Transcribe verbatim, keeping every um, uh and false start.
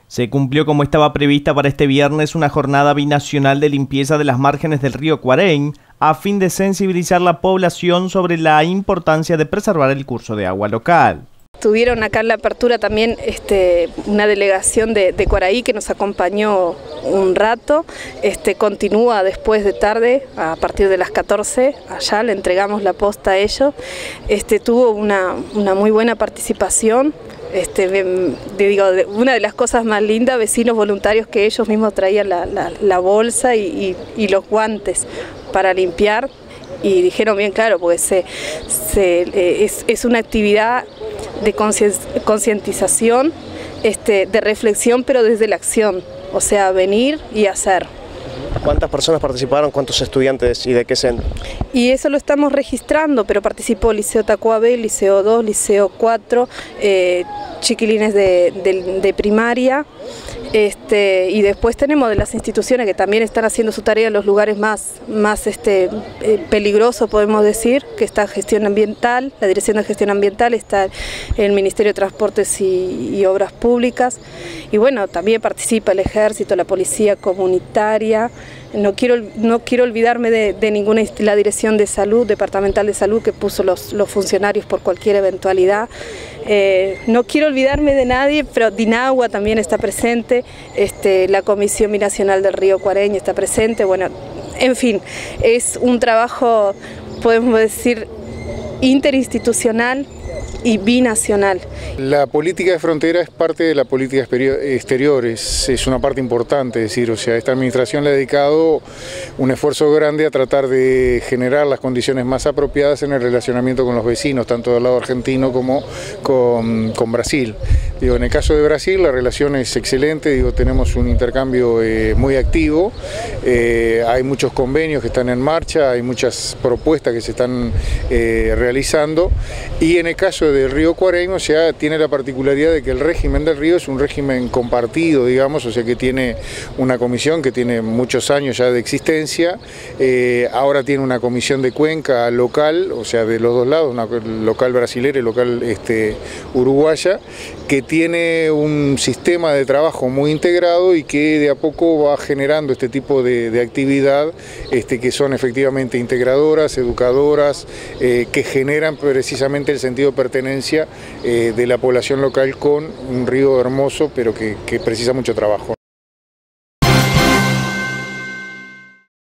Se cumplió como estaba prevista para este viernes una jornada binacional de limpieza de las márgenes del río Cuarén a fin de sensibilizar la población sobre la importancia de preservar el curso de agua local. Tuvieron acá en la apertura también este, una delegación de, de Cuaraí que nos acompañó un rato, este, continúa después de tarde a partir de las catorce, allá le entregamos la posta a ellos, este, tuvo una, una muy buena participación. Este, digo, una de las cosas más lindas, vecinos voluntarios que ellos mismos traían la, la, la bolsa y, y, y los guantes para limpiar y dijeron bien claro, porque se, se, es, es una actividad de concientización, este, de reflexión, pero desde la acción, o sea, venir y hacer. ¿Cuántas personas participaron? ¿Cuántos estudiantes y de qué centro? Y eso lo estamos registrando, pero participó Liceo Tacuabé, Liceo dos, Liceo cuatro, eh, chiquilines de, de, de primaria, este, y después tenemos de las instituciones que también están haciendo su tarea en los lugares más, más este, eh, peligrosos, podemos decir, que está Gestión Ambiental, la Dirección de Gestión Ambiental, está el Ministerio de Transportes y, y Obras Públicas, y bueno, también participa el Ejército, la Policía Comunitaria. No quiero, no quiero olvidarme de, de ninguna, la Dirección de Salud, Departamental de Salud, que puso los, los funcionarios por cualquier eventualidad. Eh, no quiero olvidarme de nadie, pero Dinagua también está presente, este, la Comisión Binacional del Río Cuarén está presente. Bueno, en fin, es un trabajo, podemos decir, interinstitucional y binacional. La política de frontera es parte de la política exterior, es, es una parte importante, es decir, o sea, esta administración le ha dedicado un esfuerzo grande a tratar de generar las condiciones más apropiadas en el relacionamiento con los vecinos, tanto del lado argentino como con, con Brasil. Digo, en el caso de Brasil la relación es excelente, digo, tenemos un intercambio eh, muy activo, eh, hay muchos convenios que están en marcha, hay muchas propuestas que se están eh, realizando, y en el caso del río Cuarén, o sea, tiene la particularidad de que el régimen del río es un régimen compartido, digamos, o sea que tiene una comisión que tiene muchos años ya de existencia, eh, ahora tiene una comisión de cuenca local, o sea, de los dos lados, una local brasilera y local este, uruguaya, que tiene un sistema de trabajo muy integrado y que de a poco va generando este tipo de, de actividad este, que son efectivamente integradoras, educadoras, eh, que generan precisamente el sentido de pertenencia eh, de la población local con un río hermoso, pero que, que precisa mucho trabajo.